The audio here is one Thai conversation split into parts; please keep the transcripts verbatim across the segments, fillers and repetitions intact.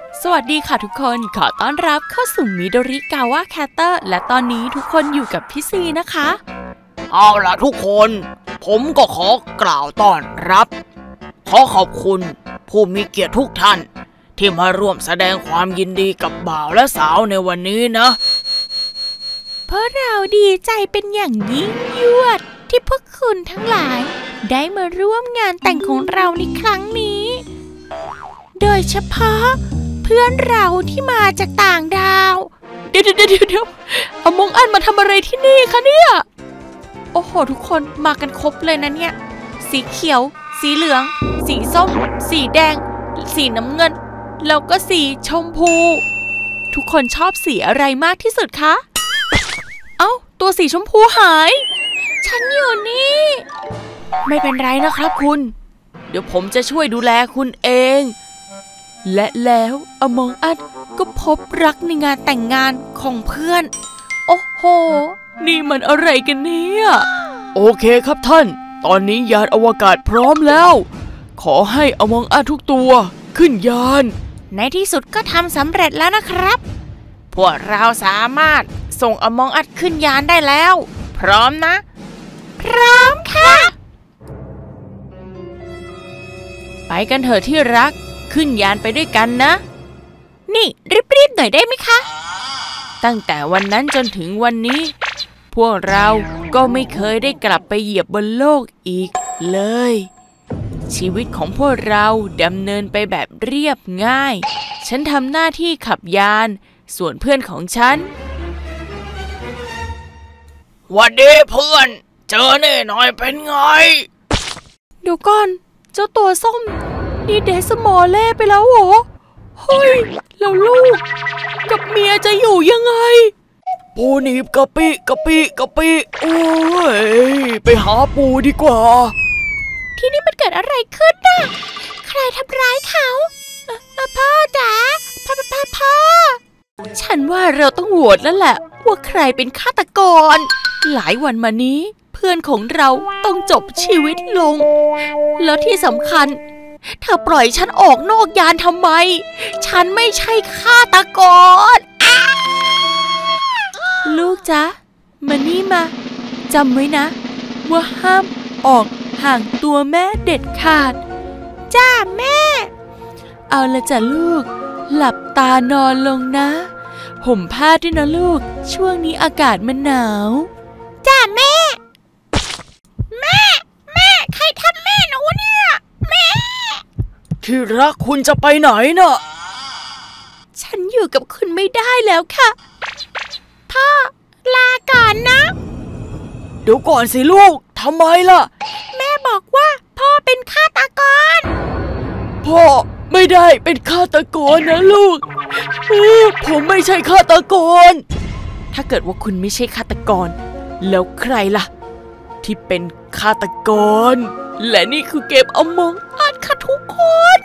สวัสดีค่ะทุกคนขอต้อนรับเข้าสู่มิโดริกาวะแคตเตอร์และตอนนี้ทุกคนอยู่กับพี่ซีนะคะเอาล่ะทุกคนผมก็ขอกล่าวต้อนรับขอขอบคุณผู้มีเกียรติทุกท่านที่มาร่วมแสดงความยินดีกับบ่าวและสาวในวันนี้นะเพราะเราดีใจเป็นอย่างยิ่งยวดที่พวกคุณทั้งหลายได้มาร่วมงานแต่งของเราในครั้งนี้โดยเฉพาะเพื่อนเราที่มาจากต่างดาวเดี๋ยวเดี๋ยวเดี๋ยวเดี๋ยวเอามงอันมาทำอะไรที่นี่คะเนี่ยโอ้โหทุกคนมากันครบเลยนะเนี่ยสีเขียวสีเหลืองสีส้มสีแดงสีน้ำเงินแล้วก็สีชมพูทุกคนชอบสีอะไรมากที่สุดคะเอ้าตัวสีชมพูหายฉันอยู่นี่ไม่เป็นไรนะครับคุณเดี๋ยวผมจะช่วยดูแลคุณเองและแล้วอมองอัดก็พบรักในงานแต่งงานของเพื่อนโอ้โหนี่มันอะไรกันเนี่ยโอเคครับท่านตอนนี้ยานอวกาศพร้อมแล้วขอให้อมองอัดทุกตัวขึ้นยานในที่สุดก็ทำสำเร็จแล้วนะครับพวกเราสามารถส่งอมองอัดขึ้นยานได้แล้วพร้อมนะพร้อมค่ะไปกันเถอะที่รักขึ้นยานไปด้วยกันนะนี่รีบๆหน่อยได้ไหมคะตั้งแต่วันนั้นจนถึงวันนี้พวกเราก็ไม่เคยได้กลับไปเหยียบบนโลกอีกเลยชีวิตของพวกเราดำเนินไปแบบเรียบง่ายฉันทำหน้าที่ขับยานส่วนเพื่อนของฉันหวัดดีเพื่อนเจอแน่หน่อยเป็นไงเดี๋ยวก่อนเจ้าตัวส้มนี่เดสมอลเล่ไปแล้วเหรอเฮ้ยแล้วลูกกับเมียจะอยู่ยังไงปูหนีบกะปิกะปิกะปิโอ้ยไปหาปูดีกว่าที่นี่มันเกิดอะไรขึ้นน่ะใครทำร้ายเขาพ่อจ๋าพ่อพ่อพ่อฉันว่าเราต้องโหวตแล้วแหละว่าใครเป็นฆาตกรหลายวันมานี้เพื่อนของเราต้องจบชีวิตลงแล้วที่สำคัญเธอปล่อยฉันออกนอกยานทำไมฉันไม่ใช่ฆาตกรลูกจ๊ะมานี่มาจำไว้นะว่าห้ามออกห่างตัวแม่เด็ดขาดจ้าแม่เอาละจ้ะลูกหลับตานอนลงนะห่มผ้าด้วยนะลูกช่วงนี้อากาศมันหนาวจ้าแม่แม่แม่ใครทำแม่หนูเนี่ยแม่ที่รักคุณจะไปไหนน่ะฉันอยู่กับคุณไม่ได้แล้วค่ะพ่อลาก่อนนะเดี๋ยวก่อนสิลูกทำไมล่ะแม่บอกว่าพ่อเป็นฆาตกรพ่อไม่ได้เป็นฆาตกรนะลูกผมไม่ใช่ฆาตกรถ้าเกิดว่าคุณไม่ใช่ฆาตกรแล้วใครล่ะที่เป็นฆาตกรและนี่คือเกมอมองอัดค่ะทุกคน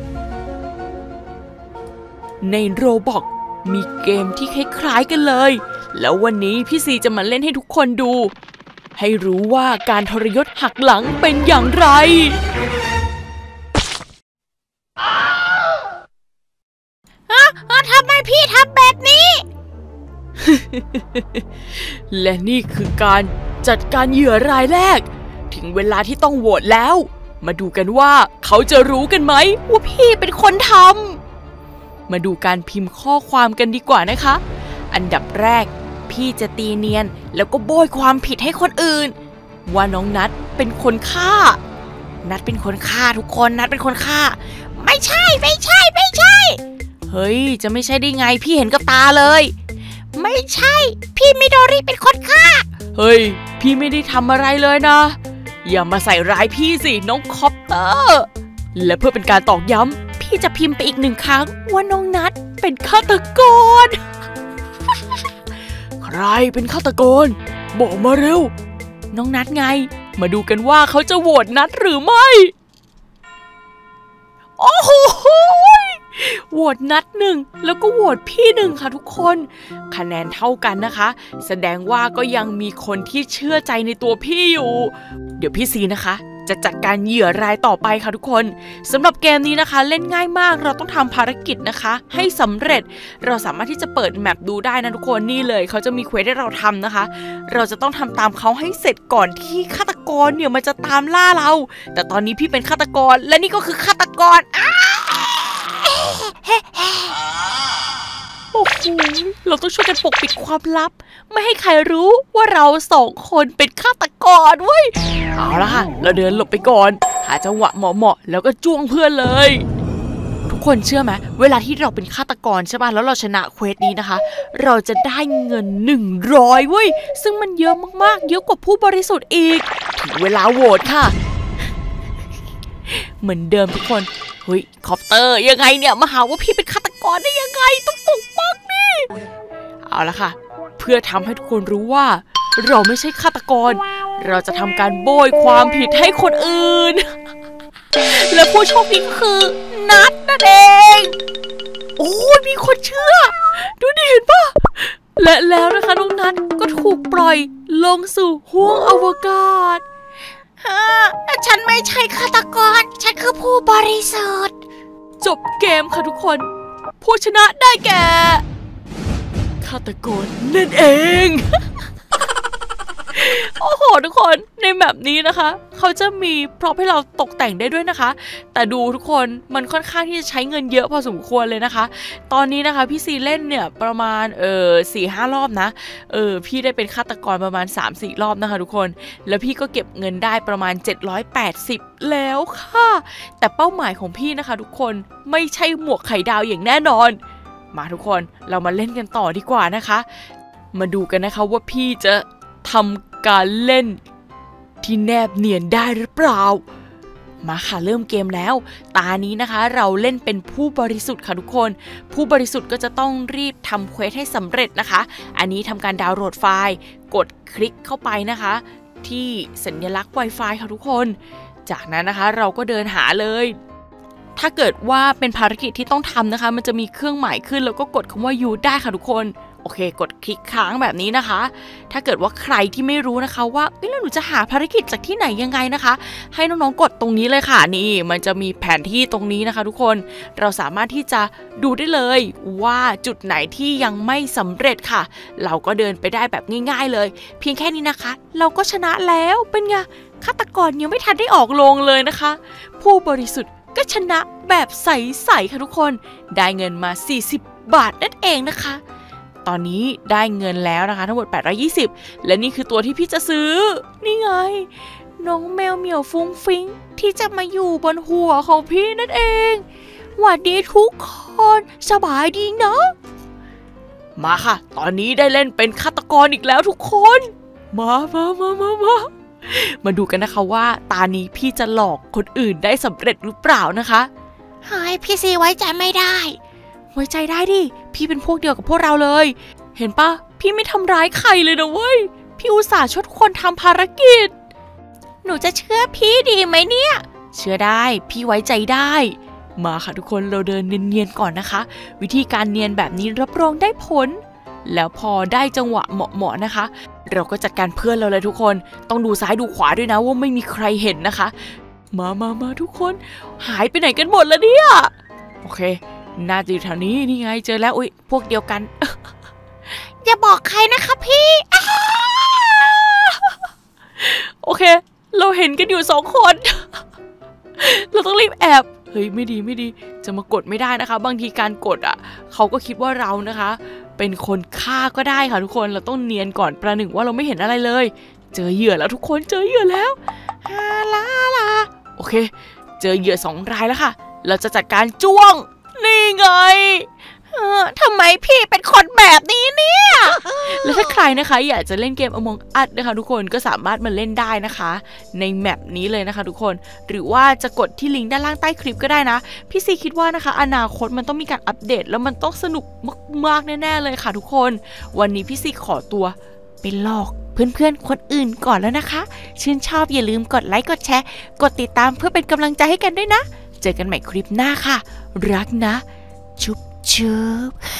ในโรบล็อกมีเกมที่คล้ายๆกันเลยแล้ววันนี้พี่ซีจะมาเล่นให้ทุกคนดูให้รู้ว่าการทรยศหักหลังเป็นอย่างไรทำไมพี่ทำแบบนี้ และนี่คือการจัดการเหยื่อรายแรกถึงเวลาที่ต้องโหวตแล้วมาดูกันว่าเขาจะรู้กันไหมว่าพี่เป็นคนทำมาดูการพิมพ์ข้อความกันดีกว่านะคะอันดับแรกพี่จะตีเนียนแล้วก็โบยความผิดให้คนอื่นว่าน้องนัทเป็นคนฆ่านัทเป็นคนฆ่าทุกคนนัทเป็นคนฆ่าไม่ใช่ไม่ใช่ไม่ใช่เฮ้ยจะไม่ใช่ได้ไงพี่เห็นกับตาเลยไม่ใช่พี่มิโดริเป็นคนฆ่าเฮ้ยพี่ไม่ได้ทำอะไรเลยนะอย่ามาใส่ร้ายพี่สิน้องคอปเตอร์และเพื่อเป็นการตอกย้ำพี่จะพิมพ์ไปอีกหนึ่งครั้งว่าน้องนัทเป็นฆาตกรใครเป็นฆาตกรบอกมาเร็วน้องนัทไงมาดูกันว่าเขาจะโหวตนัทหรือไม่โอ้โหโหวตนัดหนึ่งแล้วก็โหวตพี่หนึ่งค่ะทุกคนคะแนนเท่ากันนะคะแสดงว่าก็ยังมีคนที่เชื่อใจในตัวพี่อยู่เดี๋ยวพี่ซีนะคะจะจัดการเหยื่อรายต่อไปค่ะทุกคนสำหรับเกมนี้นะคะเล่นง่ายมากเราต้องทำภารกิจนะคะให้สำเร็จเราสามารถที่จะเปิดแมปดูได้นะทุกคนนี่เลยเขาจะมีเควสให้เราทำนะคะเราจะต้องทำตามเขาให้เสร็จก่อนที่ฆาตกรเนี่ยมันจะตามล่าเราแต่ตอนนี้พี่เป็นฆาตกรและนี่ก็คือฆาตกรโอ้โหเราต้องช่วยกันปกปิดความลับไม่ให้ใครรู้ว่าเราสองคนเป็นฆาตกรเว้ยเอาละค่ะเราเดินหลบไปก่อนหาจังหวะเหมาะๆแล้วก็จ้วงเพื่อนเลยทุกคนเชื่อไหมเวลาที่เราเป็นฆาตกรใช่ป่ะแล้วเราชนะเควสนี้นะคะเราจะได้เงินหนึ่งร้อยเว้ยซึ่งมันเยอะมากๆเยอะกว่าผู้บริสุทธิ์อีกถึงเวลาโหวตค่ะเหมือนเดิมทุกคนเฮ้ยคอปเตอร์ยังไงเนี่ยมาหาว่าพี่เป็นฆาตกรได้ยังไงต้องปกป้องนี่เอาละค่ะเพื่อทำให้ทุกคนรู้ว่าเราไม่ใช่ฆาตกรเราจะทำการโบยความผิดให้คนอื่นและผู้โชคดีก็คือนัทนั่นเองโอ้มีคนเชื่อดูดิเห็นปะและแล้วนะคะน้องนัทก็ถูกปล่อยลงสู่ห้วงอวกาศฉันไม่ใช่ฆาตกรฉันคือผู้บริสุทธิ์จบเกมค่ะทุกคนผู้ชนะได้แก่ฆาตกรนั่นเอง โอ้โหทุกคนในแบบนี้นะคะเขาจะมีพร็อพให้เราตกแต่งได้ด้วยนะคะแต่ดูทุกคนมันค่อนข้างที่จะใช้เงินเยอะพอสมควรเลยนะคะตอนนี้นะคะพี่ซีเล่นเนี่ยประมาณเออสี่ห้ารอบนะเออพี่ได้เป็นฆาตกรประมาณ สามสี่ รอบนะคะทุกคนแล้วพี่ก็เก็บเงินได้ประมาณเจ็ดร้อยแปดสิบแล้วค่ะแต่เป้าหมายของพี่นะคะทุกคนไม่ใช่หมวกไข่ดาวอย่างแน่นอนมาทุกคนเรามาเล่นกันต่อดีกว่านะคะมาดูกันนะคะว่าพี่จะทำการเล่นที่แนบเนียนได้หรือเปล่ามาค่ะเริ่มเกมแล้วตานี้นะคะเราเล่นเป็นผู้บริสุทธิ์ค่ะทุกคนผู้บริสุทธิ์ก็จะต้องรีบทำเควสให้สำเร็จนะคะอันนี้ทำการดาวน์โหลดไฟล์กดคลิกเข้าไปนะคะที่สัญลักษณ์ Wi-Fi ค่ะทุกคนจากนั้นนะคะเราก็เดินหาเลยถ้าเกิดว่าเป็นภารกิจที่ต้องทำนะคะมันจะมีเครื่องหมายขึ้นแล้วก็กดคำว่ายูได้ค่ะทุกคนโอเคกดคลิกค้างแบบนี้นะคะถ้าเกิดว่าใครที่ไม่รู้นะคะว่าเอ้ยแล้วหนูจะหาภารกิจจากที่ไหนยังไงนะคะให้น้องๆกดตรงนี้เลยค่ะนี่มันจะมีแผนที่ตรงนี้นะคะทุกคนเราสามารถที่จะดูได้เลยว่าจุดไหนที่ยังไม่สำเร็จค่ะเราก็เดินไปได้แบบง่ายๆเลยเพียงแค่นี้นะคะเราก็ชนะแล้วเป็นไงฆาตกรยังไม่ทันได้ออกโรงเลยนะคะผู้บริสุทธิ์ก็ชนะแบบใสๆค่ะทุกคนได้เงินมาสี่สิบบาทนั่นเองนะคะตอนนี้ได้เงินแล้วนะคะทั้งหมดแปดร้อยยี่สิบและนี่คือตัวที่พี่จะซื้อนี่ไงน้องแมวเหมียวฟุ้งฟิ้งที่จะมาอยู่บนหัวของพี่นั่นเองหวัดดีทุกคนสบายดีเนาะมาค่ะตอนนี้ได้เล่นเป็นฆาตกรอีกแล้วทุกคนมามามามามามาดูกันนะคะว่าตานี้พี่จะหลอกคนอื่นได้สำเร็จหรือเปล่านะคะเฮ้ยพี่ซีไว้ใจไม่ได้ไว้ใจได้ดิพี่เป็นพวกเดียวกับพวกเราเลยเห็นปะพี่ไม่ทำร้ายใครเลยนะเว้ยพี่อุตส่าห์ช่วยทุกคนทำภารกิจหนูจะเชื่อพี่ดีไหมเนี่ยเชื่อได้พี่ไว้ใจได้มาค่ะทุกคนเราเดินเนียนๆก่อนนะคะวิธีการเนียนแบบนี้รับรองได้ผลแล้วพอได้จังหวะเหมาะๆนะคะเราก็จัดการเพื่อนเราเลยทุกคนต้องดูซ้ายดูขวาด้วยนะว่าไม่มีใครเห็นนะคะมามามาทุกคนหายไปไหนกันหมดแล้วเนี่ยโอเคน่าจะอยู่แถวนี้นี่ไงเจอแล้วอุ้ยพวกเดียวกัน อย่าบอกใครนะคะพี่โอเคเราเห็นกันอยู่สองคน เราต้องรีบแอบเฮ้ยไม่ดีไม่ดีจะมากดไม่ได้นะคะบางทีการกดอ่ะเขาก็คิดว่าเรานะคะเป็นคนฆ่าก็ได้ค่ะทุกคนเราต้องเนียนก่อนประหนึ่งว่าเราไม่เห็นอะไรเลยเจอเหยื่อแล้วทุกคนเจอเหยื่อแล้วฮาลาลาโอเคเจอเหยื่อสองรายแล้วค่ะเราจะจัดการจ้วงนี่ไงทำไมพี่เป็นคนแบบนี้เนี่ยและถ้าใครนะคะอยากจะเล่นเกม Among Us นะคะทุกคนก็สามารถมาเล่นได้นะคะในแมปนี้เลยนะคะทุกคนหรือว่าจะกดที่ลิงก์ด้านล่างใต้คลิปก็ได้นะพี่ซีคิดว่านะคะอนาคตมันต้องมีการอัปเดตแล้วมันต้องสนุกมากๆแน่ๆเลยค่ะทุกคนวันนี้พี่ซีขอตัวไปหลอกเพื่อนๆคนอื่นก่อนแล้วนะคะชื่นชอบอย่าลืมกดไลค์กดแชร์กดติดตามเพื่อเป็นกำลังใจให้กันด้วยนะเจอกันใหม่คลิปหน้าค่ะรักนะชุบชุบ